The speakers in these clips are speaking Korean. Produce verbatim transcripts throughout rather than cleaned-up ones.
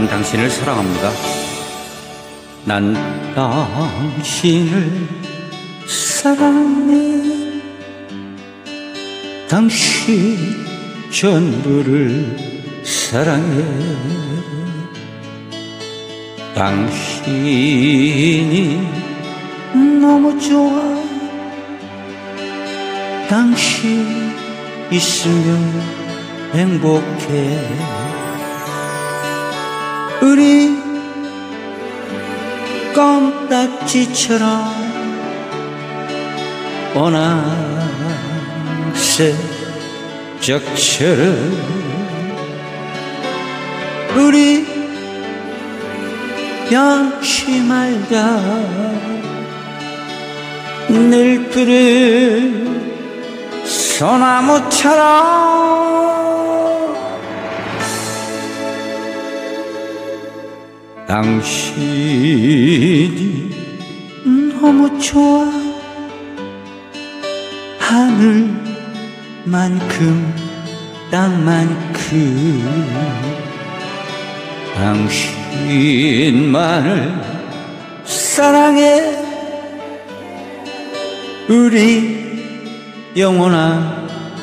난 당신을 사랑합니다. 난 당신을 사랑해. 당신 전부를 사랑해. 당신이 너무 좋아. 당신 있으면 행복해. 우리 껌딱지처럼 원앙새 적처럼 우리 변치 말자. 늘 푸른 소나무처럼 당신이 너무 좋아. 하늘만큼 땅만큼 당신만을 사랑해. 우리 영원한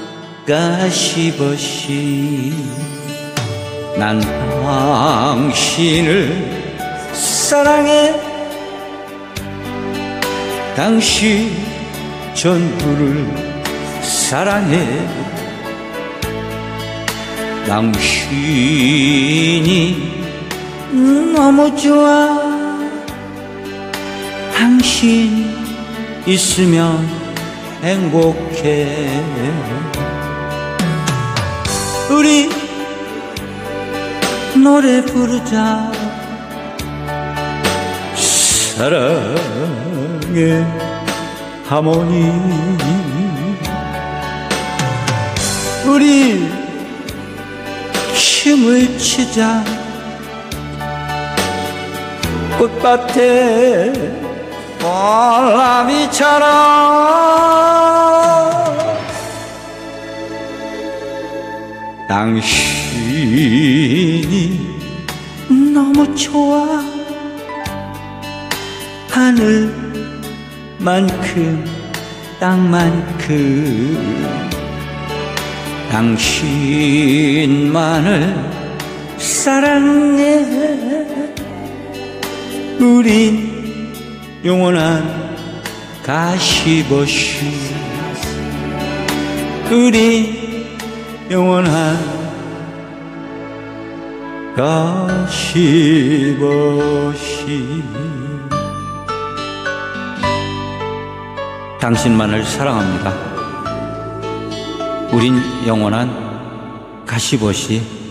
가시버시. 난 당신을 사랑해. 당신 전부를 사랑해. 당신이 너무 좋아. 당신 있으면 행복해. 우리 노래 부르자. 사랑의 하모니. 우리 춤을 추자. 꽃밭에 폴라비처럼 당신이 너무 좋아. 하늘만큼 땅만큼 당신만을 사랑해. 우린 영원한 가시버시. 우리 영원한 가시버시. 당신만을 사랑합니다. 우린 영원한 가시버시.